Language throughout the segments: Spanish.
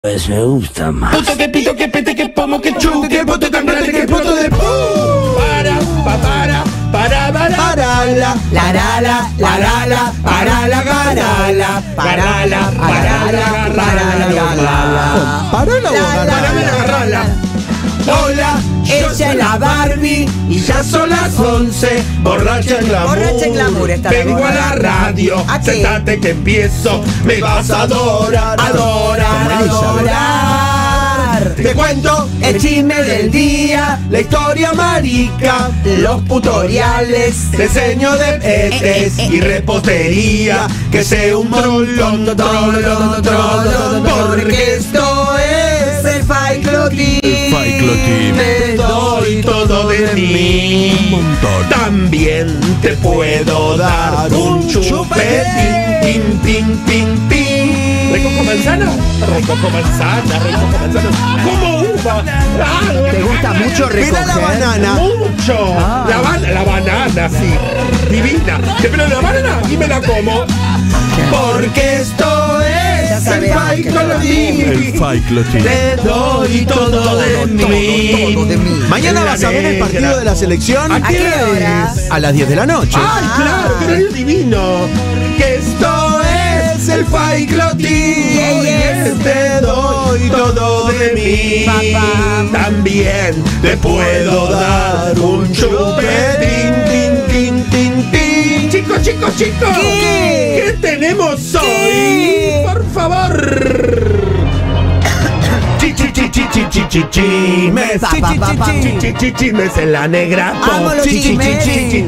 Pues me gusta más. Puto que pito que pete que pomo que chu que poto tan grande que el poto de pu. Para la garrala. Hola, ella es la Barbie y ya son las 11. Borracha en glamour. Borracha en glamour está la Vengo a la radio. ¿A qué? Sentate que empiezo. Me vas a adorar. Te cuento el chisme del día, la historia marica, los tutoriales, diseño de petes y repostería. Que sea un trollón, porque esto es el Faiclo Team. Te doy todo de mí. También te puedo dar un chupetín, pin. ¿Recojo manzana? Recojo manzana. Como uva. ¿Te gusta mucho recoger? Mira la banana. Mucho. La banana, sí. Divina. Pero la banana y me la como. Porque esto es el Faiclo Team. Te doy todo de mí. Mañana vas a ver el partido de la selección. ¿A qué hora? A las 10 de la noche. ¡Ay, claro! ¡Qué horario divino! Que esto es el Faiclo Team. Te doy todo de mí. También te puedo dar un chupetín. Chicos. ¿Qué tenemos hoy? Por favor. Chismes en la negra pop. Amo los chismes.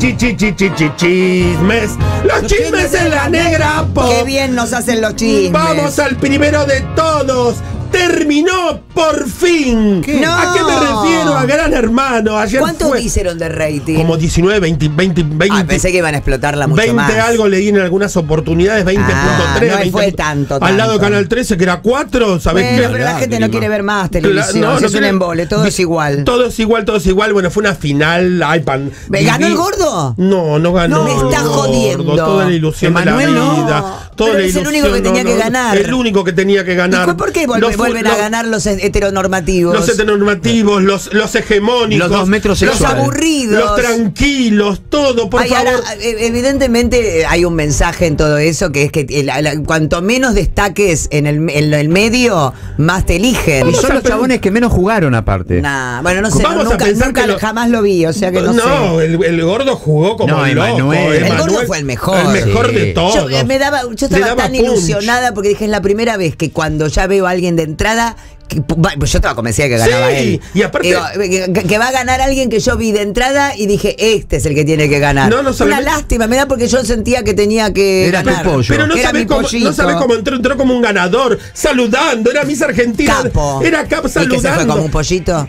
Chismes. Los chismes en la negra pop. Qué bien nos hacen los chismes. Vamos al primero de todos. Terminó por fin. ¿Qué? No. ¿A qué me refiero? A Gran Hermano. Ayer ¿Cuánto fue hicieron de rating? como 19, 20. Pensé que iban a explotarla mucho 20 más. algo leí en algunas oportunidades, 20.3. No 20, fue tanto. Al lado de Canal 13, que era 4, ¿sabés Bueno, qué? pero la gente no quiere ver más televisión. Es un embole, todo es igual. Todo es igual. Bueno, fue una final. ¿Ganó el gordo? No ganó. No me está el gordo. jodiendo. Toda la ilusión Emanuel, de la no. vida. Toda Pero la es el ilusión, único que tenía que ganar. El único que tenía que ganar. ¿Y por qué vuelven a ganar los heteronormativos? Los heteronormativos, los hegemónicos, Los 2 metros los sexuales. aburridos, los tranquilos, todo, por favor. Ahora, evidentemente hay un mensaje en todo eso, que es que cuanto menos destaques en el medio, más te eligen. Y son los chabones que menos jugaron aparte. Bueno, no sé, Vamos a pensar que jamás lo vi, o sea que no sé. El gordo jugó como No, loco. Emanuel. El gordo fue el mejor. El mejor Sí. de todos. Yo estaba tan ilusionada porque dije, es la primera vez que cuando ya veo a alguien de entrada, pues yo estaba convencida que ganaba él. Y aparte que va a ganar alguien que yo vi de entrada y dije, este es el que tiene que ganar. No solamente- Una lástima, me da, porque yo sentía que tenía que Era tu ganar. pollo. Pero no Era sabés mi cómo, pollito. entró como un ganador, saludando, era Miss Argentina. Capo. Era Cap ¿Y saludando. que se fue como un pollito?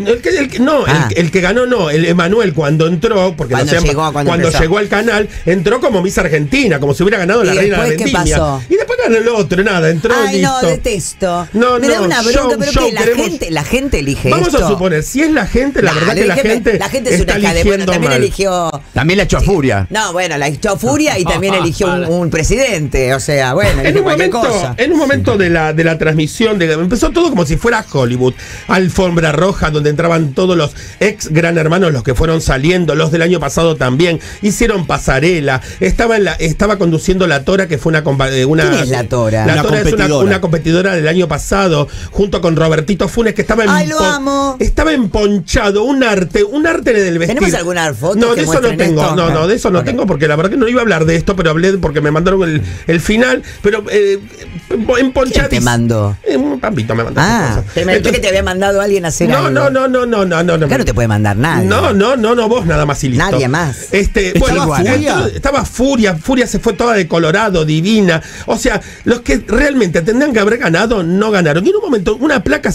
No, el que ganó no, el Emanuel cuando entró, porque Cuando empezó. llegó al canal, entró como Miss Argentina, como si hubiera ganado ¿Y la reina de la después qué vendimia. pasó? Y después ganó el otro, nada, entró y Ay, no, listo. detesto. No, me da una bronca, pero show, que la gente elige Vamos esto. a suponer, si es la gente, la verdad que la gente es está una hija de, bueno, eligiendo también mal. eligió. También la echó a Furia. No, bueno, la echó Furia y también eligió un presidente, o sea, bueno, eligió cualquier cosa. En un momento de la transmisión, empezó todo como si fuera Hollywood. Alfombra roja, donde entraban todos los ex Gran Hermanos, los que fueron saliendo, los del año pasado también. Hicieron pasarela. Estaba conduciendo la Tora, que fue una ¿Quién es la Tora? La Una Tora es competidora. una competidora del año pasado, junto con Robertito Funes, que estaba Ay, lo amo. Estaba emponchado, un arte del vestir. ¿Tenemos alguna foto No, que de eso no muestren tengo. esto? No, de eso no Ok. tengo, porque la verdad que no iba a hablar de esto, pero hablé porque me mandaron el final. Pero emponchadísimo. ¿Quién te mandó? Un Pampito me mandó. Pensé que te había mandado alguien a hacer No. algo. Claro, no te puede mandar nadie. No, vos nada más y listo. Nadie más. Bueno, Furia? estaba Furia se fue toda de Colorado, divina. O sea, los que realmente tendrían que haber ganado, no ganaron. Y en un momento, una placa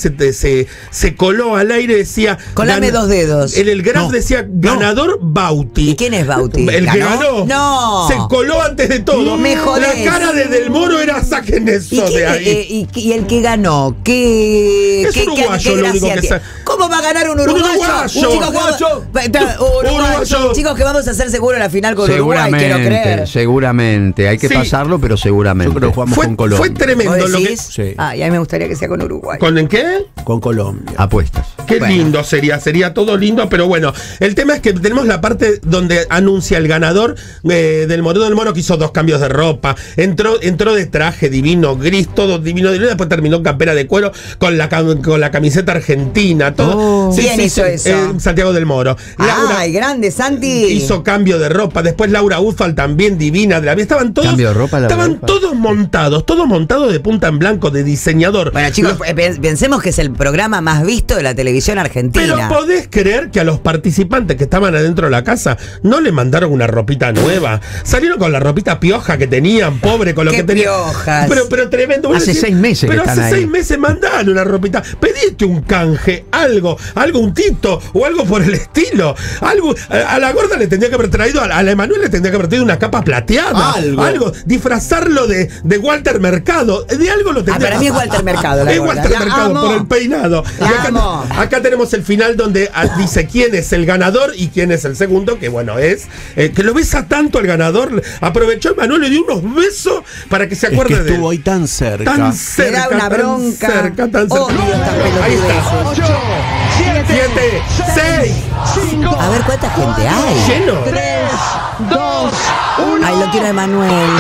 se coló al aire, decía. Colame 2 dedos. El graph decía ganador Bauti. ¿Y quién es Bauti? El que ganó. No. Se coló antes de todo. Me jodés. La cara de Del Moro era saquen eso ¿Y, de ahí. y el que ganó? ¿Qué Es uruguayo, qué lo único gracia que tiene? sabe. ¿Cómo va a ganar un uruguayo? Uruguayo. Chicos, que vamos a hacer seguro la final con Uruguay, quiero creer. Seguramente. Hay que pasarlo, pero seguramente. Yo creo que jugamos con Colombia. Fue tremendo lo que... Sí. Ah, y a mí me gustaría que sea con Uruguay. ¿Con en qué? Con Colombia. Apuestas. Qué lindo sería todo lindo, pero bueno, el tema es que tenemos la parte donde anuncia el ganador del Moreno del Mono, que hizo 2 cambios de ropa, entró de traje divino, gris, todo divino, después terminó en campera de cuero con la camiseta argentina, todo. ¿Quién hizo eso? Santiago del Moro. Ay, grande, Santi. Hizo cambio de ropa, después Laura Ufal también divina, de la vida. Estaban todos, Cambio de ropa, todos montados de punta en blanco, de diseñador. Bueno, chicos, pensemos que es el programa más visto de la televisión argentina. Pero podés creer que a los participantes que estaban adentro de la casa no le mandaron una ropita nueva. Salieron con la ropita pioja que tenían, pobre, con lo que tenían. Piojas. Pero tremendo. Hace 6 meses Pero que hace están 6 ahí. meses mandaron una ropita. Pediste un canje, algo, un tito o algo por el estilo. Algo. A la gorda le tendría que haber traído, a la Emanuel le tendría que haber traído una capa plateada. Algo. Disfrazarlo de Walter Mercado. De algo lo tendría. Para mí es Walter Mercado, la Es gorda. Walter La Mercado amo. por el peinado. La Y amo. acá tenemos el final donde dice quién es el ganador y quién es el segundo, que bueno, es que lo besa tanto el ganador. Aprovechó Emanuel, le dio unos besos para que se Es acuerde que de él. estuvo ahí tan cerca. Tan cerca, Me da una bronca. tan cerca. Odio estas Ahí está. pelotudeces. 7, 6. A ver cuánta gente hay. Lleno. Ay, lo quiero de Manuel.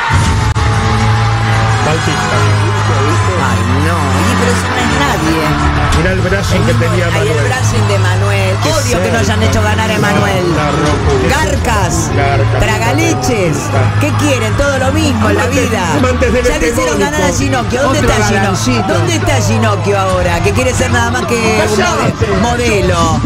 Bautista. Ay, no. Y pero eso no es nadie. Mira el brazo que tenía Ay, el Manuel. brushing de Manuel. Odio que no hayan hecho ganar a Emanuel. Garcas, tragaleches. ¿Qué quieren? Todo lo mismo en la vida. Amantes del Ya le hicieron ganar a Ginocchio. ¿Dónde Otro está Ginocchio? galancito. ¿Dónde está Ginocchio ahora? Que quiere ser nada más que un modelo.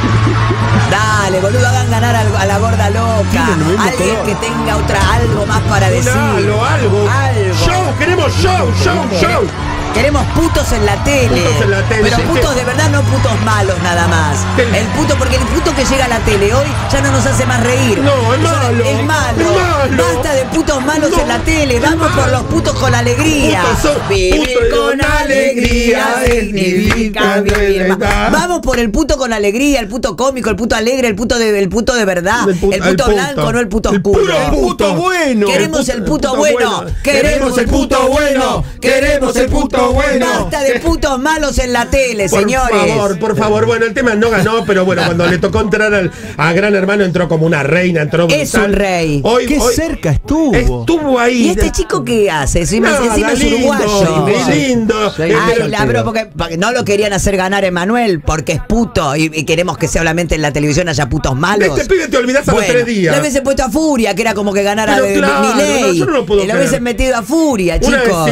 Dale, boludo, hagan ganar a la gorda loca. Tienen el mismo Alguien color. que tenga algo más para decir. Algo. Show, queremos show. Queremos putos en la tele. Putos en la tele, Pero sí, putos sí. de verdad, no putos malos nada más. El puto, porque el puto que llega a la tele hoy ya no nos hace más reír. No, es malo. Es malo. Es malo. Basta de putos malos No, en la tele. es Vamos por malo. los putos con alegría. Putos son- Vivir putos con con alegría significa vivir más. verdad. Vamos por el puto con alegría, el puto cómico, el puto alegre, el puto de verdad. El puto blanco, no el puto oscuro. puro puto bueno. Queremos el puto bueno. Queremos el puto bueno. Queremos el puto bueno. Basta de putos malos en la tele, señores. Por favor. Bueno, el tema no ganó, pero bueno, cuando le tocó entrar a Gran Hermano entró como una reina, entró Es brutal. un rey. Qué cerca estuvo. Estuvo ahí. ¿Y este chico qué hace? Encima es lindo, uruguayo. lindo. Ay, la bro, porque no lo querían hacer ganar Emanuel porque es puto y queremos que solamente en la televisión haya putos malos. De este pibe te olvidás a los 3 días. Le hubiesen puesto a Furia, que era como que ganara Pero claro, Milei. no, yo no lo puedo Y le creer. hubiesen metido a Furia, Una chicos.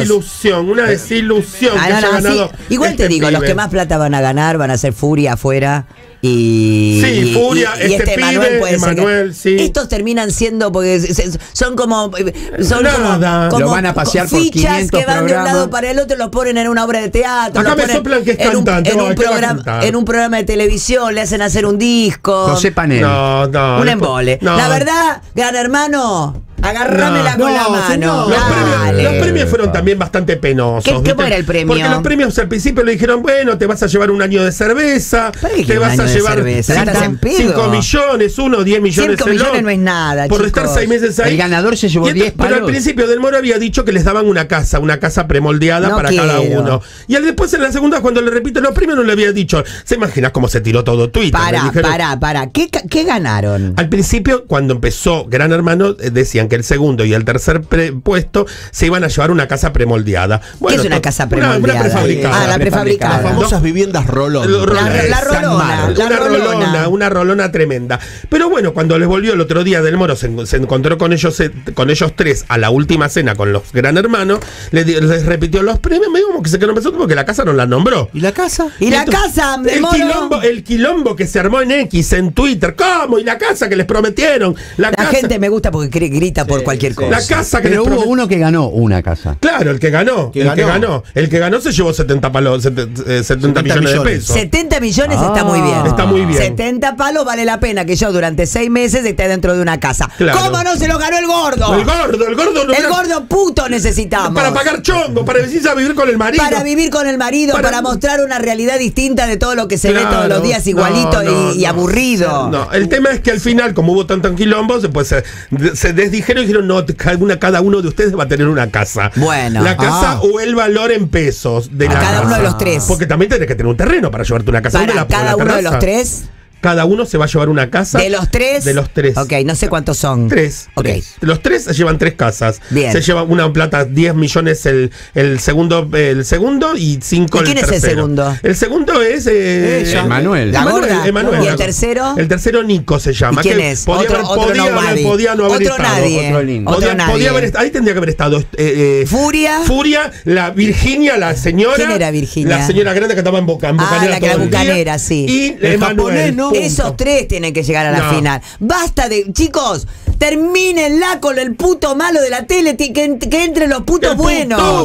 desilusión Ah, que no, haya no, ganado. sí. Igual te este digo, los pibe. que más plata van a ganar van a ser Furia afuera. Y, Sí, Furia, y este pibe, puede ser Emanuel, que- sí. Estos terminan siendo porque son como Nada. Lo van a pasear por fichas 500 que van de un programas. lado para el otro, los ponen en una obra de teatro, Acá los me ponen soplan que es en un- cantante, en un ¿qué va a programa cantar? en un programa de televisión, le hacen hacer un disco. José Panel. No. Un embole. No. La verdad, Gran Hermano, agárramela No, con la no, mano. señor. Dale. Los premios fueron también bastante penosos. ¿Qué ¿viste? era el premio? Porque los premios al principio le dijeron, bueno, te vas a llevar un año de cerveza, ¿Para qué te quiere un vas a año de llevar cerveza? ¿Estás en pedo? 5 millones, 10 millones. 5 millones no es nada, por chicos. estar 6 meses ahí. El ganador se llevó Y 10 Pero al palos. principio Del Moro había dicho que les daban una casa premoldeada No para cada quiero. uno. Y después en la segunda, cuando le repito los premios, no le había dicho. ¿Se imaginas cómo se tiró todo Twitter? Le dijeron- Para. ¿Qué ganaron? Al principio, cuando empezó Gran Hermano, decían que el segundo y el tercer puesto se iban a llevar una casa premoldeada. ¿Qué es una casa premoldeada? Una prefabricada. Ah, la prefabricada. Las famosas viviendas rolón. Una rolona tremenda. Pero bueno, cuando les volvió el otro día Del Moro, se encontró con ellos tres a la última cena con los Gran Hermanos, les repitió los premios, medio como que se quedó pensando porque la casa no la nombró. ¿Y la casa? ¿Y la Entonces, casa, Del Moro? el quilombo que se armó en X, en Twitter, ¿cómo? ¿Y la casa que les prometieron? La casa. gente me gusta porque grita plata por cualquier cosa. La casa que Pero les hubo promet- uno que ganó una casa. Claro, el que ganó. El que ganó se llevó 70 millones de pesos. 70 millones está muy bien. Está muy bien. 70 palos vale la pena que yo durante 6 meses esté dentro de una casa. Claro. ¿Cómo no se lo ganó el gordo? El gordo no El era- gordo puto necesitamos. Para pagar chongo, para decirse a vivir con el marido. Para vivir con el marido, para mostrar una realidad distinta de todo lo que se ve todos los días igualito y aburrido. No, el tema es que al final, como hubo tanto quilombo, pues se desdijeron y dijeron, no, cada uno de ustedes va a tener una casa. Bueno. La casa o el valor en pesos de la cada casa. uno de los tres. Porque también tenés que tener un terreno para llevarte una casa. Para ¿Dónde la pongo? cada ¿En la uno de terraza? los tres. Cada uno se va a llevar una casa. ¿De los tres? De los tres. Ok, no sé cuántos son. Tres. Ok. Tres. Los tres se llevan 3 casas. Bien. Se lleva una plata, 10 millones el segundo y 5 ¿Y el quién es el tercero. segundo? El segundo es Emanuel. ¿La gorda? Emanuel. ¿Y el tercero? El tercero Nico se llama. ¿Y quién que es? Podía, Otro podía nobody. no haber Otro estado. nadie. Otro lindo. Otro nadie. Podía haber ahí tendría que haber estado Furia. la Virginia, la señora. ¿Quién era Virginia? La señora grande que estaba en Bucanera la que era todo el día. bucanera, sí. Y El Emanuel. japonés, ¿no? punto. Esos tres tienen que llegar a la No. final. Basta de. Chicos, termínenla con el puto malo de la tele. Que entre los putos El buenos. puto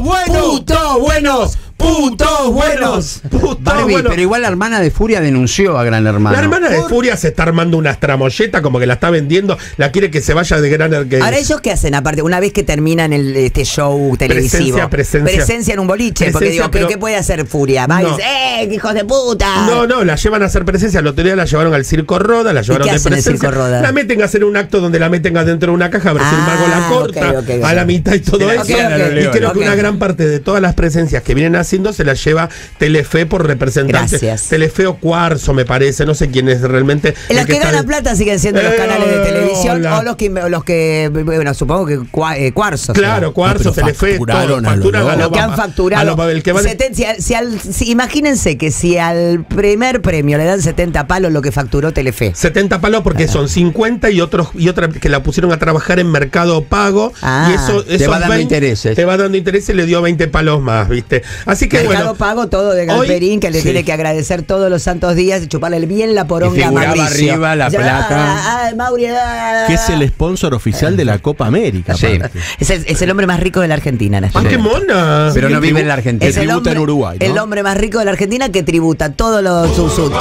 buenos. Putos buenos. Putos Barbie, buenos. pero igual la hermana de Furia denunció a Gran Hermano. La hermana de Furia se está armando una tramoyeta como que la está vendiendo, la quiere que se vaya de Gran Hermano. Ahora, ¿ellos qué hacen? Aparte, una vez que terminan este show televisivo. Presencia en un boliche. Porque Presencia, digo, pero- ¿qué puede hacer Furia? Va y No. dice, hijos de puta! No, la llevan a hacer presencia. El otro día la llevaron al Circo Roda, la llevaron qué de hacen en el presencia. Circo Roda? La meten a hacer un acto donde la meten adentro de una caja, a ver si el mago la corta ok. a la mitad y todo Se la eso. hacían a los Y leones. creo que una gran parte de todas las presencias que vienen haciendo se las lleva Telefe por representante. Gracias. Telefe o Cuarzo, me parece, no sé quién es realmente. Los el que está ganan de- plata siguen siendo los canales de televisión hola. o los que bueno, supongo que Cuarzo. Claro, Cuarzo, No, pero Telefe, facturaron todo, a lo facturan loco. a Lo que han facturado. el que va de- imagínense que si al primer premio le dan 70 palos lo que facturó Telefe. 70 palos porque son 50 y otra que la pusieron a trabajar en Mercado Pago Ah. y eso Te va dando intereses. Te va dando intereses y le dio 20 palos más, ¿viste? Así que Mercado bueno, Pago todo de Galperín, que le sí. tiene que agradecer todos los santos días y chuparle bien la poronga a figuraba Mauricio. arriba la plata. Mauri, Que es el sponsor oficial de la Copa América. Sí. aparte. es el hombre más rico de la Argentina. en este ¡Ah, qué momento. mona! Pero no vive en la Es Argentina. el tributa hombre, en Uruguay, ¿no? el hombre más rico de la Argentina que tributa todos los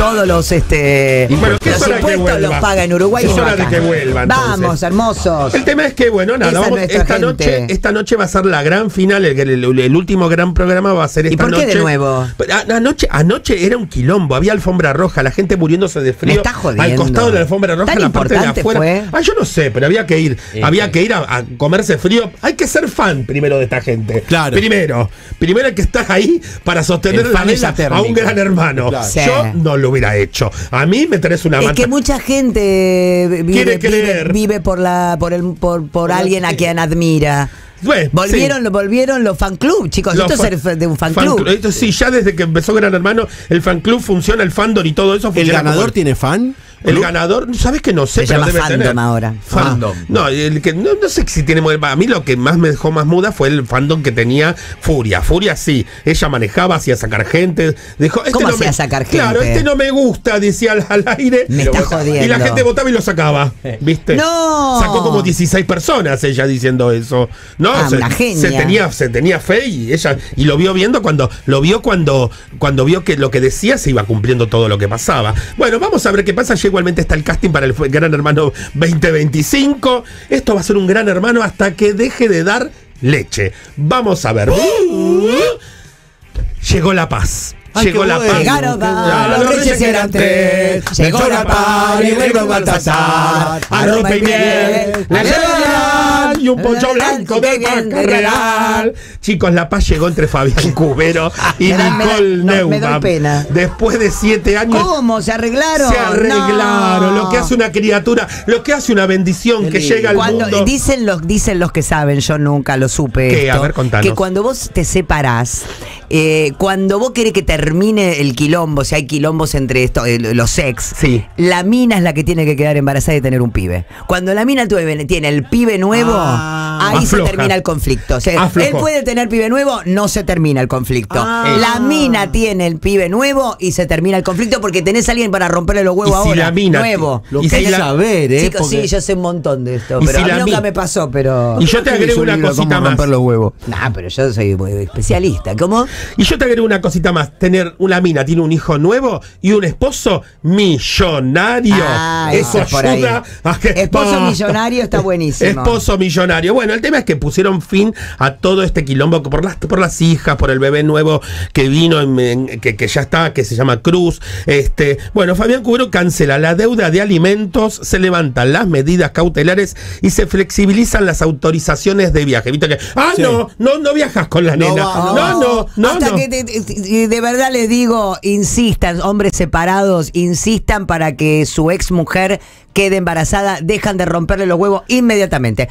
Bueno, que es los hora de que impuestos vuelva. los paga en Uruguay. Es y hora de acá. que vuelva, entonces. Vamos, hermosos. El tema es que, bueno, nada, Esa es vamos, nuestra gente. esta noche va a ser la gran final, el último gran programa va a ser esta por noche. qué de nuevo? Anoche era un quilombo, había alfombra roja, la gente muriéndose de frío. Me está jodiendo. Al costado de la alfombra roja, ¿Tan la parte de importante afuera. fue? Yo no sé, pero había que ir a comerse frío. Hay que ser fan primero de esta gente. Claro. Primero hay que estar ahí para sostener El la fan es vela a atérmico. un gran hermano. Claro. Sí. Yo no lo hubiera hecho. A mí me tenés una Es manta. que mucha gente Quiere creer. vive por alguien a quien admira. Bueno, Volvieron los fan club, chicos. Los Esto es ser de un fan club. Esto sí, ya desde que empezó Gran Hermano, el fan club funciona, el fandom y todo eso ¿El funciona. ganador como- tiene fan? El ganador, ¿sabes que no sé? Se pero llama debe fandom tener. ahora. Fandom. No, no sé si tiene. A mí lo que más me dejó más muda fue el fandom que tenía Furia. Furia sí, ella manejaba, hacía sacar gente. ¿Cómo hacía sacar gente? Claro, este no me gusta, decía al aire. Me está jodiendo. Y la gente votaba y lo sacaba. ¿Viste? ¡No! Sacó como 16 personas ella diciendo eso. No, una genia. se tenía fe y ella. Y lo vio viendo cuando vio que lo que decía se iba cumpliendo todo lo que pasaba. Bueno, vamos a ver qué pasa. Ya igualmente está el casting para el Gran Hermano 2025. Esto va a ser un Gran Hermano hasta que deje de dar leche. Vamos a ver. Llegó la paz. Ay, Llegó qué la bueno. paz. Llegaron Ah, los reyes eran tres. Llegó la paz y llegó Baltasar. Arroz y miel, la real y un poncho blanco de vaca real. Chicos, la paz llegó entre Fabián Cubero y Me da- Nicole me doy Neumann. pena. Después de 7 años. ¿Cómo? ¿Se arreglaron? Se arreglaron, No. lo que hace una criatura, lo que hace una bendición que llega al mundo. Dicen los que saben, yo nunca lo supe. ¿Qué? A esto, ver, contanos. que cuando vos te separás, cuando vos querés que termine el quilombo, si hay quilombos entre los ex, Sí. la mina es la que tiene que quedar embarazada y tener un pibe. Cuando la mina tiene el pibe nuevo, ahí se Afloja. termina el conflicto. O sea, Aflojó. él puede tener pibe nuevo, no se termina el conflicto. La mina tiene el pibe nuevo y se termina el conflicto porque tenés a alguien para romperle los huevos Y si ahora. la mina nuevo. Lo Y que si hay que la- saber, Chicos, porque- sí, yo sé un montón de esto, Y pero si a mí la nunca mi- me pasó, pero... Y yo te agrego una cosita más. romper los huevos. Nah, pero yo soy muy especialista. ¿Cómo? Y yo te agrego una cosita más. Tener una mina, tiene un hijo nuevo y un esposo millonario. Eso es por ahí. ayuda a que... Esposo millonario está buenísimo. Esposo millonario. Bueno, el tema es que pusieron fin a todo este quilombo por las hijas, por el bebé nuevo que vino, que ya está, que se llama Cruz. Bueno, Fabián Cubero cancela la deuda de alimentos, se levantan las medidas cautelares y se flexibilizan las autorizaciones de viaje. ¿Viste que? Sí. No viajas con la No nena. va, No. Hasta que de verdad les digo, insistan, hombres separados, insistan para que su ex mujer quede embarazada, dejan de romperle los huevos inmediatamente.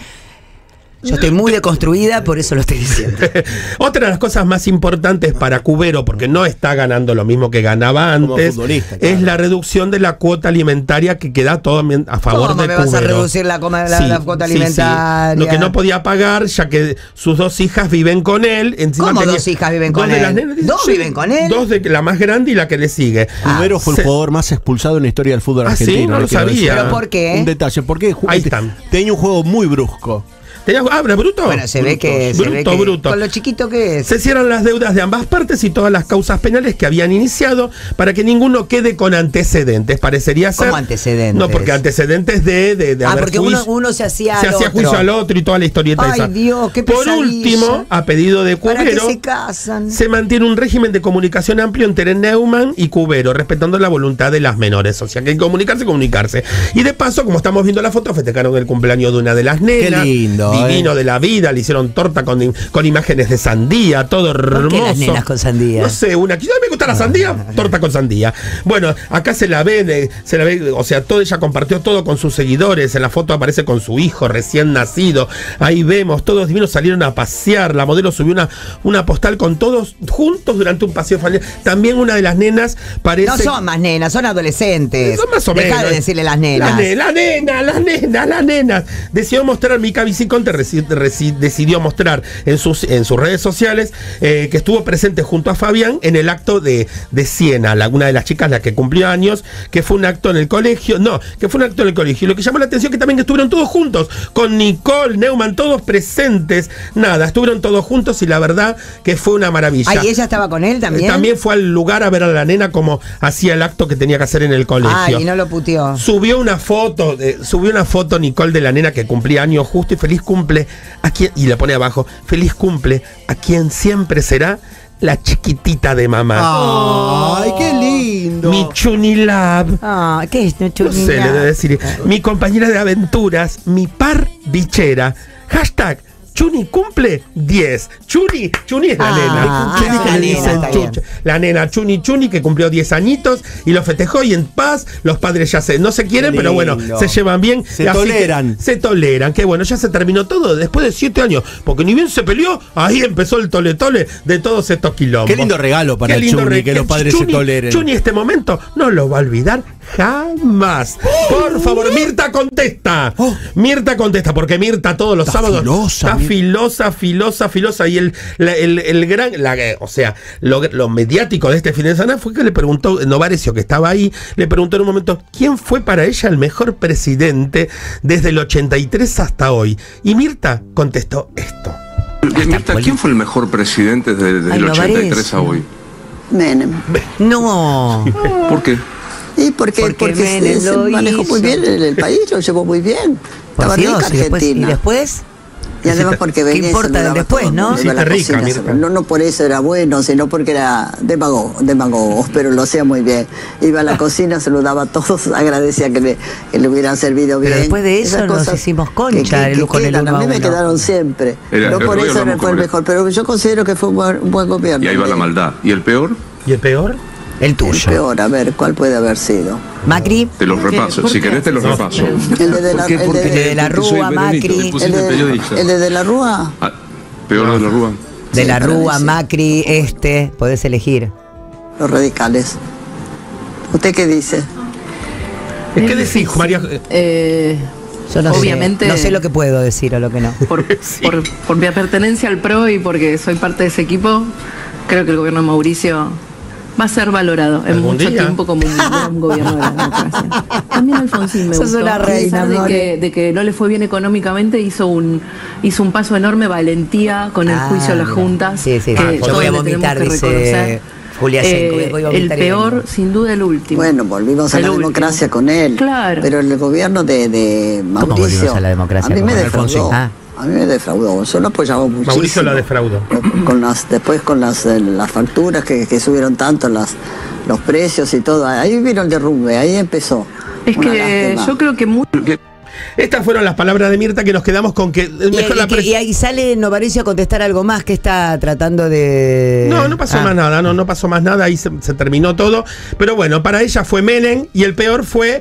Yo estoy muy deconstruida, por eso lo estoy diciendo. Otra de las cosas más importantes para Cubero, porque no está ganando lo mismo que ganaba Como antes, futbolista, claro. es la reducción de la cuota alimentaria que queda todo a favor ¿Cómo de me Cubero. vas a reducir la cuota alimentaria? Lo que no podía pagar, ya que sus dos hijas viven con él. Encima ¿Cómo tenía- dos hijas viven dos con de él? las nenas, ¿Dos sí, viven con él? Dos, la más grande y la que le sigue. Cubero fue el se- jugador más expulsado en la historia del fútbol Ah, sí, argentino. no le lo quiero sabía. decir. ¿Pero por qué? Un detalle, porque Ahí están. tenía un juego muy brusco. ¿Era bruto? Bueno, se ve que... Bruto. Con lo chiquito que es. Se cierran las deudas de ambas partes y todas las causas penales que habían iniciado para que ninguno quede con antecedentes. Parecería ser. ¿Cómo antecedentes? No, porque antecedentes de haber Porque juicio. uno se hacía Se al hacía otro. juicio al otro y toda la historieta Ay, esa. Dios, qué Por pesadilla. último, a pedido de ¿Para qué Cubero, se casan? se mantiene un régimen de comunicación amplio entre Neumann y Cubero, respetando la voluntad de las menores. O sea, que hay que comunicarse. Y de paso, como estamos viendo la foto, festejaron el cumpleaños de una de las nenas. Qué lindo, Divino de la vida, le hicieron torta con imágenes de sandía, todo hermoso. ¿Por qué las nenas con sandía? No sé, una que me gusta la sandía, torta con sandía. Bueno, acá se la ve, o sea, ella compartió todo con sus seguidores. En la foto aparece con su hijo recién nacido. Ahí vemos, todos divinos salieron a pasear. La modelo subió una postal con todos juntos durante un paseo familiar. También una de las nenas parece. No son más nenas, son adolescentes. Son más o Dejá menos. de decirle las nenas. Las nenas. Decidió mostrar, Mica Viciconte decidió mostrar en sus redes sociales que estuvo presente junto a Fabián en el acto de Siena, una de las chicas, la que cumplió años, que fue un acto en el colegio. Y lo que llamó la atención es que también estuvieron todos juntos, con Nicole, Neumann, todos presentes. Nada, estuvieron todos juntos y la verdad que fue una maravilla. Ay, ¿ella estaba con él también? También fue al lugar a ver a la nena como hacía el acto que tenía que hacer en el colegio. Ay, y no lo puteó. Subió una foto Nicole de la nena que cumplía años justo y feliz cumple a quien, y le pone abajo, feliz cumple a quien siempre será la chiquitita de mamá. ¡Ay, qué lindo! Mi Chunilab. Ah, ¿qué es? No sé, le debe decir. Mi compañera de aventuras, mi par bichera. Hashtag Chuni cumple 10. Chuni es la nena. Chuni que la le nena, dicen está bien. la nena Chuni que cumplió 10 añitos y lo festejó y en paz. Los padres ya no se quieren, Qué pero bueno, lindo. se llevan bien. Se Así que toleran. se toleran. Que bueno, ya se terminó todo después de 7 años. Porque ni bien se peleó, ahí empezó el tole de todos estos quilombos. Qué lindo regalo para Qué lindo Chuni, que los padres se toleren. Chuni este momento no lo va a olvidar jamás. Por favor, Mirta contesta. Mirta contesta, porque Mirta todos los Está sábados filosa, está filosa. Y el gran, o sea, lo mediático de este fin de semana fue que le preguntó, Novarecio, que estaba ahí, le preguntó en un momento, ¿quién fue para ella el mejor presidente desde el 83 hasta hoy? Y Mirta contestó esto. Mirta, ¿quién fue el mejor presidente desde Ay, el no 83 parece. a hoy? Menem. No. ¿Por qué? Y porque Menem se lo manejó muy hizo. bien el país, lo llevó muy bien. Por Estaba Dios, rica y Argentina. después. Y además porque venía y importa saludaba del después, a todos, no? iba a Sí, la está rica, cocina, Mirta. no por eso era bueno, sino porque era demagogo, pero lo hacía muy bien. Iba a la cocina, saludaba a todos, agradecía que le hubieran servido bien. Pero después de eso Esas nos cosas hicimos concha, que el lujo en el quedan, a mí me 1-1. quedaron siempre. Era- No por hoy eso hablamos fue el con- mejor, pero yo considero que fue un buen gobierno. Y ahí va la maldad. ¿Y el peor? ¿Y el peor? El El tuyo. peor, a ver, ¿cuál puede haber sido? Macri. Te los repaso. Si querés te los repaso. El de la, el El de la Rúa, Macri. el de la Rúa. Ah, peor de la Rúa. De Sí, la para mí Rúa, sí. Macri, podés elegir. Los radicales. ¿Usted qué dice? ¿Qué decís, María? Yo no Obviamente, sé, no sé lo que puedo decir o lo que no. por mi pertenencia al PRO y porque soy parte de ese equipo, creo que el gobierno de Mauricio va a ser valorado en ¿Algún mucho día? tiempo como un gran gobierno de la democracia. También Alfonsín me Sos gustó. una reina, a pesar More. de que no le fue bien económicamente, hizo un paso enorme, valentía con el juicio a las mira. juntas. Sí, sí, que sí. Yo todos voy a le tenemos vomitar, que dice reconocer. Julia Senko, voy a El vomitar y peor, vengo. sin duda, el último. Bueno, volvimos a El la último. democracia con él. Claro. Pero el gobierno de Mauricio. volvimos a la democracia a mí con me Alfonsín? defraudó. Ah. A mí me defraudó. Yo lo apoyaba muchísimo. Mauricio la defraudó. Después con las facturas que subieron tanto, los precios y todo. Ahí vino el derrumbe, ahí empezó. Es Una que lástima. yo creo que Estas fueron las palabras de Mirta, que nos quedamos con que Y ahí sale Novarecio a contestar algo más que está tratando de... No pasó más nada, no pasó más nada, ahí se terminó todo. Pero bueno, para ella fue Menem y el peor fue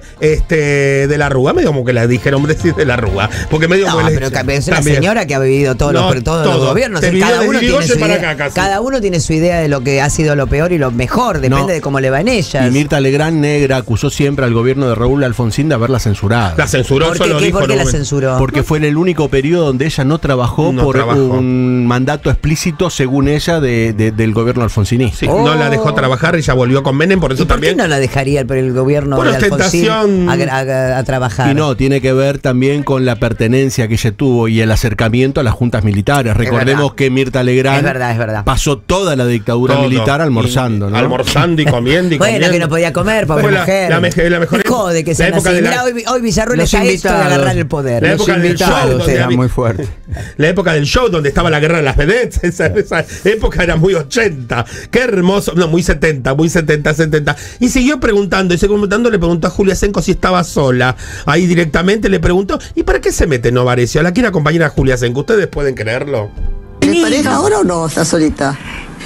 de la Rúa. Medio como que la dijeron decir de la Rúa. Porque medio No, como pero es una también. señora que ha vivido todos No, los todo. gobiernos. Te vivió Cada desde uno, tiene Irigoyen su para idea, acá, casi. cada uno tiene su idea de lo que ha sido lo peor y lo mejor. Depende No. de cómo le va en ellas. Y Mirta Legrand Negra acusó siempre al gobierno de Raúl Alfonsín de haberla censurado. La censuró, ¿Por eso qué, lo dijo ¿por qué en un la momento. censuró? Porque fue en el único periodo donde ella no trabajó No por trabajó. un mandato explícito, según ella, del gobierno alfonsinista. Sí, no la dejó trabajar, ella volvió con Menem, por eso ¿Y por qué también. no la dejaría el gobierno Por de Alfonsín ostentación. a trabajar? Y no, tiene que ver también con la pertenencia que ella tuvo y el acercamiento a las juntas militares. Recordemos verdad. que Mirta Legrand Es verdad. pasó toda la dictadura Todo. militar almorzando, ¿no? Almorzando y comiendo y Bueno, comiendo. que no podía comer, pobre Fue la mujer. mejor Qué jode que la sean época así. de la- Mirá, hoy Villarruel Los está esto de invitados. agarrar el poder. La Los época del show, invitados donde eran había- muy fuertes. La época del show donde estaba la guerra de las vedettes, esa época era muy 80. Qué hermoso, no, muy 70. Y siguió preguntando, le preguntó a Julia Senko si estaba sola. Ahí directamente le preguntó, ¿y para qué se mete Novarecio? ¿La quiere acompañar a Julia Senko? ¿Ustedes pueden creerlo? ¿Tienes pareja ahora o no? ¿Estás solita?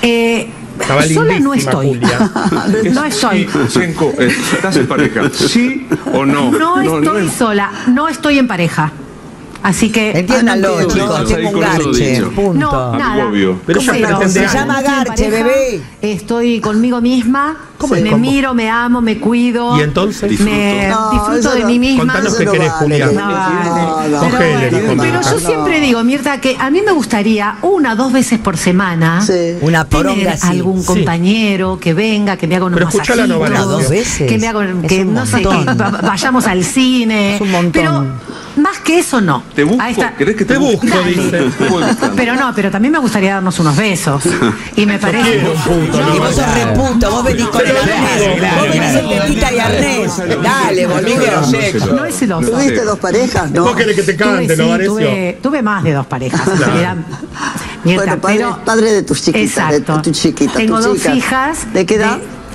Estaba sola no lindísima, estoy. Julia. No estoy. Senko, ¿estás en pareja? ¿Sí o no? No estoy sola, no estoy en pareja. Así que. Entiéndanlo, no, chicos, no, tengo un con eso garche, dicho. punto. No, nada. obvio. Pero ella Cero. pretende Se algo. llama Estoy en garche, pareja, bebé. Estoy conmigo misma, ¿Cómo es? me ¿Cómo? miro, me amo, me cuido. ¿Y entonces? Me No, disfruto eso de no. mí misma. Contanos Eso qué no querés, vale, Julia. que- No vale. no, Cogele, Pero, dijo pero yo Mirta. siempre digo, Mirta, que a mí me gustaría 1 o 2 veces por semana Sí. Una tener poronga así. algún Sí. compañero que venga, que me haga unos Pero escuchala, masajitos, Novarecio. 2 veces. que me haga, Es que un no sé, que montón. vayamos al cine. Es un montón. Pero más que eso no. ¿Te busco? Ahí está. ¿Querés que Te busco, Dale. dice. Pero también me gustaría darnos unos besos. Y me parece. quiero un puto, No, Y vos sos re puto, vos venís con el arnés. Vos venís en tetita y arnés. Dale, boludo. no es celoso. ¿Tuviste 2 parejas? No. ¿Vos querés que te cante, sí, Novarecio? tuve más de 2 parejas, en realidad. Mirta, Bueno, padre de tus chiquitas. Exacto. De tu chiquita, Tengo tus 2 hijas. hijas. ¿De qué edad?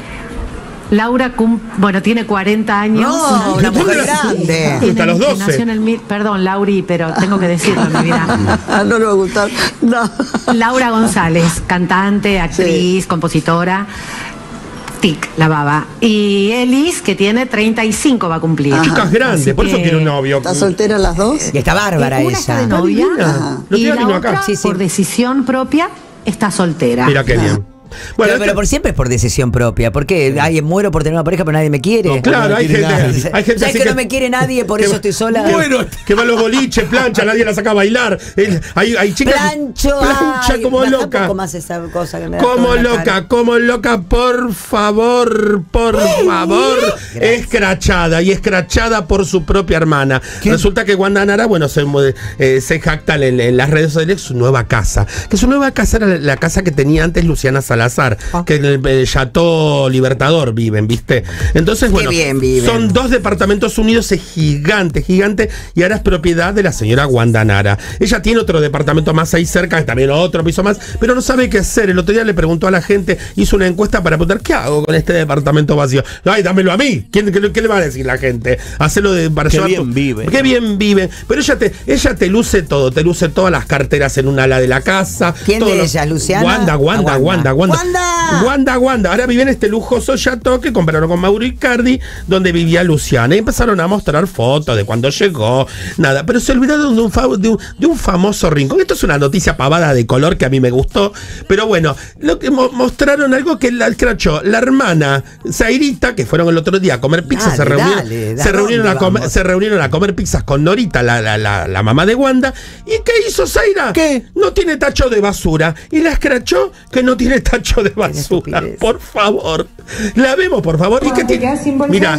Laura tiene 40 años. No, una mujer ¿Dónde grande. Hasta los 12. Nació en el perdón, Lauri, pero tengo que decirlo en mi vida. No le va a gustar. No. Laura González, cantante, actriz, compositora. Tic, la baba. Y Elis, que tiene 35, va a cumplir. Chicas grandes, Así por eso que- quiere un novio. ¿Estás soltera las dos? Y está bárbara Una está de ella. novia divina. Lo y tía la vino otra, acá. Sí, sí. por decisión propia, está soltera. Mira qué bien. Bueno, Pero por siempre es por decisión propia. Porque ay, muero por tener una pareja, pero nadie me quiere. No, claro, no hay quiere gente, nadie. hay gente ¿Sabes así que no me quiere nadie, por que- eso estoy sola? Bueno, que va a los boliches, plancha, nadie la saca a bailar. Hay chicas. Plancho, plancha ay, como baja loca. un poco más esa cosa que me da Como toda la loca, cara. como loca, por favor, escrachada y escrachada por su propia hermana. Resulta que Wanda Nara, bueno, se jacta en las redes sociales su nueva casa. Que su nueva casa era la casa que tenía antes Luciana Salazar, que en el Chateau Libertador viven, ¿viste? Entonces, bueno, bien viven. son 2 departamentos unidos, es gigante, y ahora es propiedad de la señora Wanda Nara. Ella tiene otro departamento más ahí cerca, que también otro piso más, pero no sabe qué hacer. El otro día le preguntó a la gente, hizo una encuesta para preguntar, ¿qué hago con este departamento vacío? Ay, dámelo a mí. ¿Qué le va a decir la gente? Hacelo para Qué llevar bien vive. Qué bien vive. Pero ella te luce todo, te luce todas las carteras en un ala de la casa. ¿Quién todos de los- ellas, Luciana? Wanda, Ah, Wanda. Wanda. Ahora vive en este lujoso chateau que compraron con Mauro Icardi, donde vivía Luciana. Y empezaron a mostrar fotos de cuando llegó, nada. Pero se olvidaron de un famoso rincón. Esto es una noticia pavada de color que a mí me gustó. Pero bueno, lo que mostraron algo que la escrachó. La hermana Zairita, que fueron el otro día a comer pizza, se reunieron a comer pizzas con Norita, la mamá de Wanda. ¿Y qué hizo Zaira? ¿Qué? No tiene tacho de basura. Y la escrachó que no tiene tacho de basura. Por favor. La vemos, por favor. ¿Y qué tiene? Mira.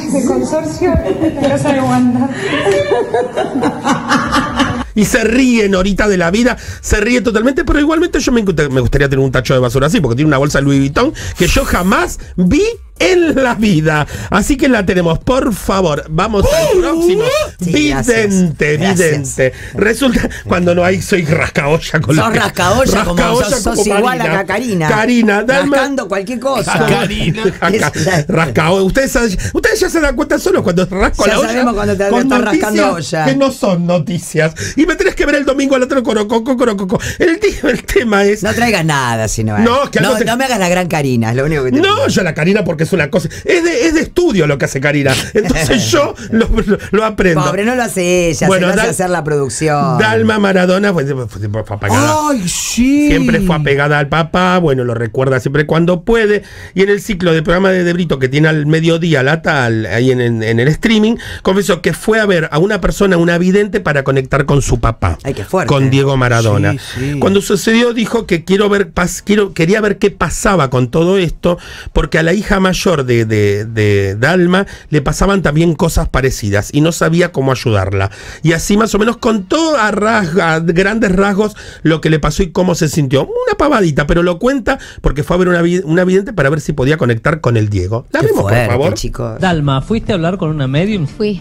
Y se ríe Norita de la vida, se ríe totalmente, pero igualmente yo me gustaría tener un tacho de basura así, porque tiene una bolsa Louis Vuitton que yo jamás vi en la vida. Así que la tenemos, por favor. Vamos al próximo. Sí, vidente. Resulta, cuando no hay, soy rascaolla con sos rascaolla como sos igual a Karina. Karina, rascando cualquier cosa. Karina. Rascaolla. Ustedes ya se dan cuenta solo cuando rasco la olla. Ya sabemos cuando te estás rascando olla. Que no son noticias. Y me tenés que ver el domingo al otro corococo. El tema es. No traigas nada, sino. No me hagas la gran Karina, es lo único que te digo. Yo la Karina porque es una cosa. Es de estudio lo que hace Karina. Entonces yo lo aprendo. Pobre, no lo hace ella, bueno, se lo hace hacer la producción. Dalma Maradona fue apegada. ¡Ay, sí! Siempre fue apegada al papá, bueno, lo recuerda siempre cuando puede. Y en el ciclo del programa de Brito que tiene al mediodía, ahí en el streaming, confesó que fue a ver a una persona, una vidente, para conectar con su papá. Ay, qué fuerte. Con Diego Maradona. Sí. Cuando sucedió, dijo que quería ver qué pasaba con todo esto, porque a la hija mayor de Dalma le pasaban también cosas parecidas y no sabía cómo ayudarla. Y así más o menos contó a grandes rasgos lo que le pasó y cómo se sintió. Una pavadita, pero lo cuenta porque fue a ver una vidente para ver si podía conectar con el Diego. La vemos, por favor. Chicos. Dalma, ¿fuiste a hablar con una medium? Fui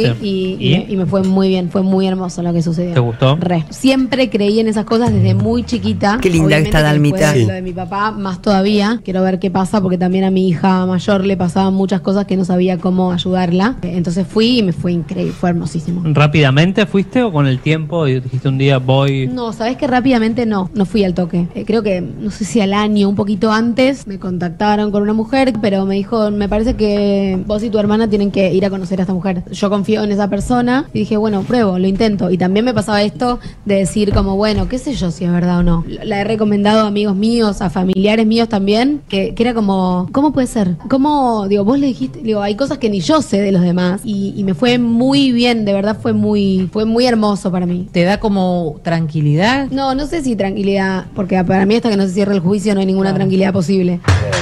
y me fue muy bien, fue muy hermoso lo que sucedió. ¿Te gustó? Siempre creí en esas cosas desde muy chiquita. Qué linda está Dalmita. Lo de mi papá, más todavía. Quiero ver qué pasa porque también a mi hija mayor le pasaban muchas cosas que no sabía cómo ayudarla. Entonces fui y me fue increíble, fue hermosísimo. ¿Rápidamente fuiste o con el tiempo y dijiste un día voy? No, sabes que rápidamente no fui al toque. Creo que, no sé si al año, un poquito antes, me contactaron con una mujer, pero me dijo, me parece que vos y tu hermana tienen que ir a conocer a esta mujer. Yo confío en esa persona y dije, bueno, pruebo, lo intento. Y también me pasaba esto de decir como, bueno, qué sé yo si es verdad o no. La he recomendado a amigos míos, a familiares míos también, que era como, ¿cómo puede ser? ¿Cómo, digo, vos le dijiste, digo, hay cosas que ni yo sé de los demás y me fue muy bien, de verdad fue muy hermoso para mí. ¿Te da como tranquilidad? No sé si tranquilidad, porque para mí hasta que no se cierre el juicio no hay ninguna tranquilidad posible.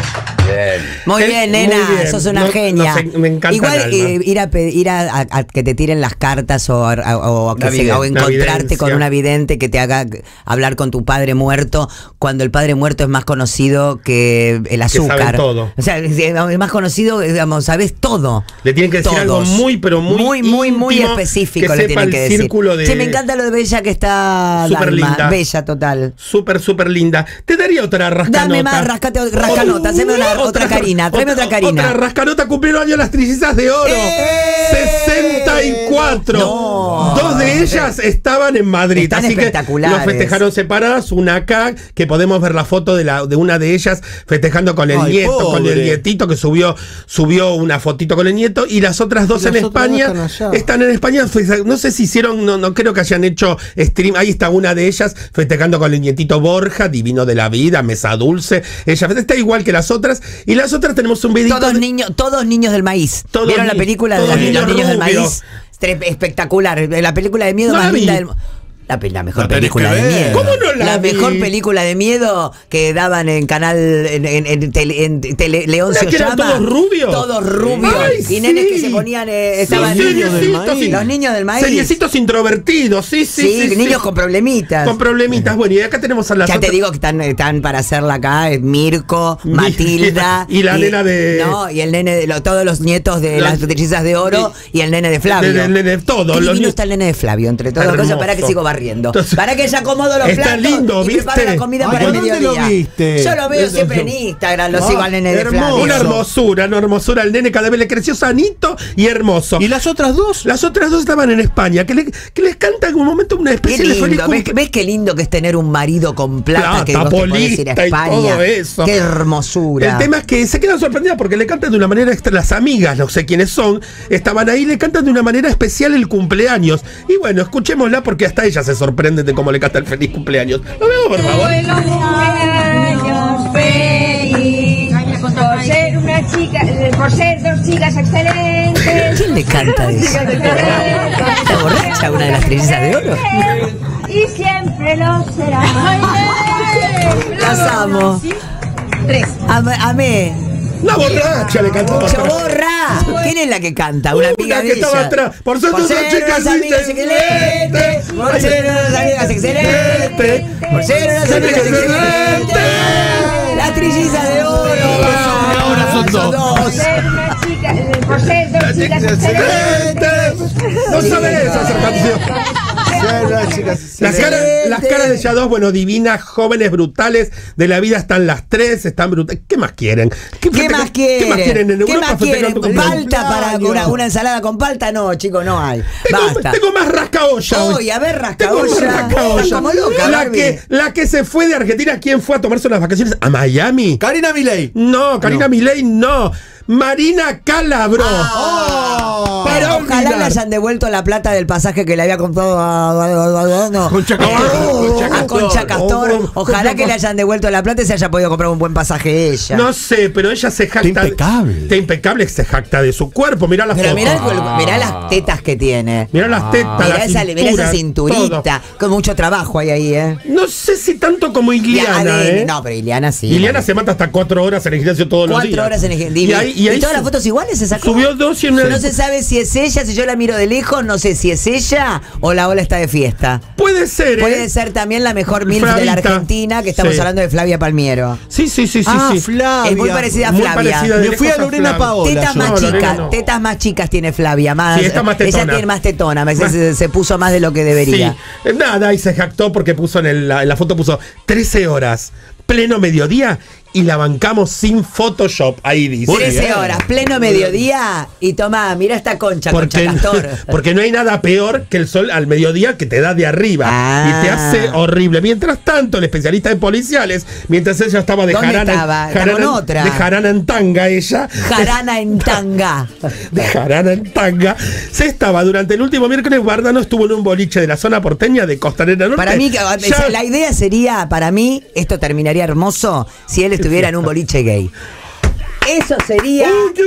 Muy bien, nena, muy bien. Sos una genia. Me encanta. Igual ir a que te tiren las cartas o encontrarte con una vidente que te haga hablar con tu padre muerto, cuando el padre muerto es más conocido que el azúcar. Que sabe todo. O sea, es más conocido, digamos, sabes todo. Le tienen que decir algo muy muy específico. Le tienen que decir. Sí, me encanta lo de Bella que está súper linda. Bella, total. Súper linda. Te daría otra rascanota. Dame más, rascanota. Haceme otra Karina. Tráeme otra Karina. Otra rascanota, cumplieron años las trillizas de oro. 64. No. Dos de ellas estaban en Madrid. Están así espectaculares. Que los festejaron separadas. Una acá, que podemos ver la foto de una de ellas festejando con el nieto, pobre. Con el nietito, que subió una fotito con el nieto. Y las otras dos en España están en España. No sé si hicieron, no creo que hayan hecho stream. Ahí está una de ellas festejando con el nietito Borja, divino de la vida, mesa dulce. Ella está igual que las otras. Y las otras tenemos un videito. Todos niños del maíz. ¿Vieron la película de los niños del maíz? Espectacular. La película de miedo más linda del mundo. La mejor película de miedo. ¿Cómo no la vi? Mejor película de miedo que daban en canal tele León se llama. ¿Todos rubios? Todos rubios. Ay, y nenes que se ponían estaban los niños del maíz. Seriecitos introvertidos, sí. Niños con problemitas. Bueno, y acá tenemos a las ya otras. Te digo que están para hacerla acá, Mirko, Matilda. Y la nena de. No, y el nene de todos los nietos de las trillizas de oro y el nene de Flavio. El nene de todos. Qué divino está el nene de Flavio, entre todas las cosas, para que sigo barriendo. Entonces, para que ella acomode los está platos lindo, y ¿viste? prepare la comida para el ¿dónde mediodía. lo viste? Yo lo veo siempre en Instagram, lo sigo al nene de hermoso. Flavio. Una hermosura. El nene cada vez le creció sanito y hermoso. ¿Y las otras dos? Las otras dos estaban en España, que les canta en un momento una Qué especie de feliz lindo, cumple. ¿ves qué lindo que es tener un marido con plata que vos te podés ir a Polita y España? todo eso. Qué hermosura. El tema es que se quedan sorprendidas porque le cantan de una manera extra. Las amigas, no sé quiénes son, estaban ahí, le cantan de una manera especial el cumpleaños. Y bueno, escuchémosla porque hasta ella se sorprende de cómo le canta el feliz cumpleaños. Lo veo, por favor. Por ser una chica, por ser dos chicas excelentes. ¿Quién le canta eso? ¿Está borracha una de las trillizas de oro? Y siempre lo será. Las amo. 3. Amé. Una borracha le cantó. ¡Choborra! ¿Quién es la que canta? Una amiga Una de que estaba ella. atrás. Por ser dos chicas unas amigas excelentes. Por ser unas amigas excelentes. Por ser unas amigas excelentes. La trilliza de oro. Ahora son dos. Por ser una chica, por ser dos chicas excelentes. No sabes hacer canción. Las caras de ellas dos, bueno, divinas, jóvenes, brutales. De la vida están las tres, están brutales. ¿Qué más quieren? ¿Qué más quieren? ¿Qué más quieren en Europa? ¿Qué más quieren? festejar tu cumpleaños? ¿Palta para una ensalada con palta? No, chicos, no hay. Basta. Tengo más rascaolla. Hoy, a ver, Tengo más rascaolla. rascaolla. Están como loca, Barbie. La que se fue de Argentina, ¿quién fue a tomarse unas vacaciones? ¿A Miami? Karina Milei. No, Karina Milei no. Marina Calabró. Para Ojalá le olvidar. hayan devuelto la plata del pasaje que le había comprado a Concha Castor. a Concha Castor. Ojalá que le hayan devuelto la plata y se haya podido comprar un buen pasaje ella. No sé, pero ella se jacta. Está impecable. Está impecable, se jacta de su cuerpo. Mirá las Pero fotos. mirá las tetas que tiene. Mirá las tetas, Mirá esa cinturita. todo. Con mucho trabajo hay ahí, ¿eh? No sé si tanto como Iliana, ¿eh? No, pero Iliana sí. Iliana se mata hasta 4 horas en el gimnasio todos los días. 4 horas en el gimnasio. Y ahí todas las fotos iguales se sacó. Subió 2 y una. No se sabe si es ella, si yo la miro de lejos, no sé si es ella o la ola está de fiesta. Puede ser, Puede ser también la mejor MILF de la Flavita. Argentina, que estamos Sí. hablando de Flavia Palmiero. Sí. Flavia. Es muy parecida a Muy Flavia. parecida de Me fui a lejos Lorena Flavia. Paola. Tetas yo. más No, chicas, Lorena no. tetas más chicas tiene Flavia, más. Sí, está más ella tetona. tiene más tetona, se puso más de lo que debería. Sí. Nada, y se jactó porque puso en la foto puso 13 horas, pleno mediodía, y la bancamos sin Photoshop. Ahí dice. 13 horas, pleno mediodía, y toma, mira esta Concha Castor. Porque no hay nada peor que el sol al mediodía que te da de arriba y te hace horrible. Mientras tanto, el especialista de policiales, mientras ella estaba de ¿Dónde estaba? Estaba con otra. de jarana en tanga, ella. Jarana en tanga. De jarana en tanga. Se estaba durante el último miércoles. Bardano estuvo en un boliche de la zona porteña de Costanera Norte. Para mí, la idea sería, para mí, esto terminaría hermoso si él estuviera en un boliche gay. Eso sería.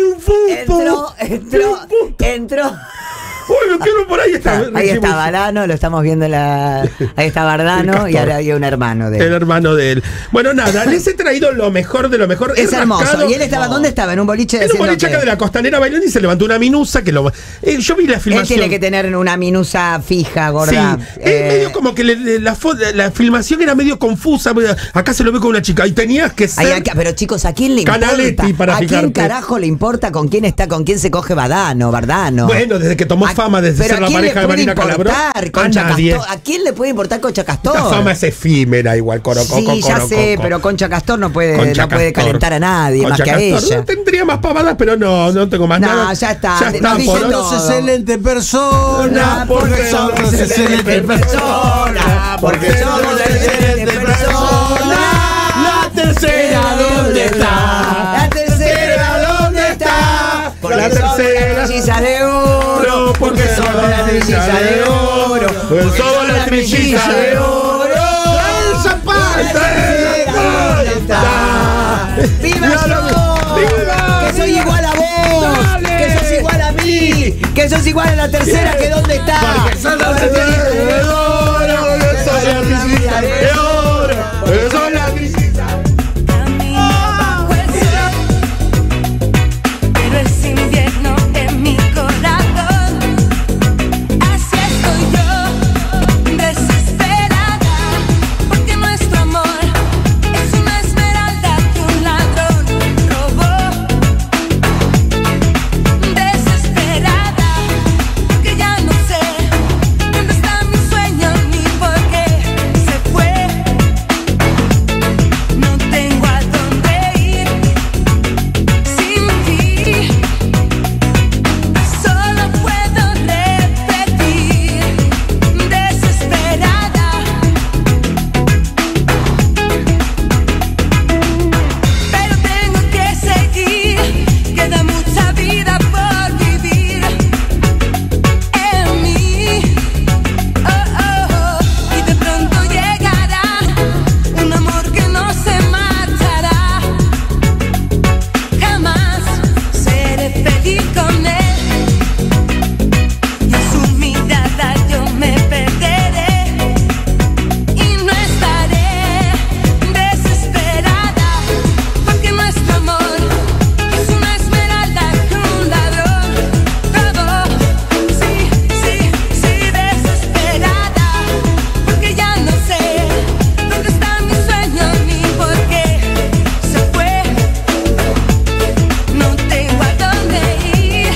Entró. Bueno, quiero por ahí está. Ahí está Bardano, lo estamos viendo ahí está Bardano y ahora había un hermano de él. El hermano de él. Bueno, nada, les he traído lo mejor de lo mejor. Es He hermoso. rascado. ¿Y él estaba dónde estaba? En un boliche En un boliche acá de la Costanera bailando y se levantó una minusa que lo. Yo vi la Él filmación. tiene que tener una minusa fija, gorda. Sí, es medio como que la filmación era medio confusa. Acá se lo ve con una chica y tenías que ser. Pero chicos, ¿a quién le importa? Canaletti para ¿A quién fijarte. carajo le importa con quién está, con quién se coge Bardano? Bueno, desde que tomó fama, desde pero ser la ¿a quién pareja le de puede Marina Calabró. importar A Concha nadie. Castor? ¿A quién le puede importar Concha Castor? Esta fama es efímera igual, Sí, ya sé, pero Concha Castor no puede Castor. calentar a nadie más que a ella. No tendría más pavadas, pero no tengo más nada. No, ya está. Ya está, Nos por dicen hoy. todo. Excelente persona, porque somos excelente persona, porque somos excelente persona. La tercera, ¿dónde está? La tercera, ¿dónde está? Porque La somos tercera. las trillizas de oro. Porque somos las trillizas de oro. Porque somos las trillizas de oro. El zapato. ¿Dónde está? ¡Viva yo! ¡Viva! ¡Que soy igual a vos! ¡Dale! ¡Que sos igual a mí! ¡Que sos igual a la tercera! ¿Que dónde está? Porque son las terceras.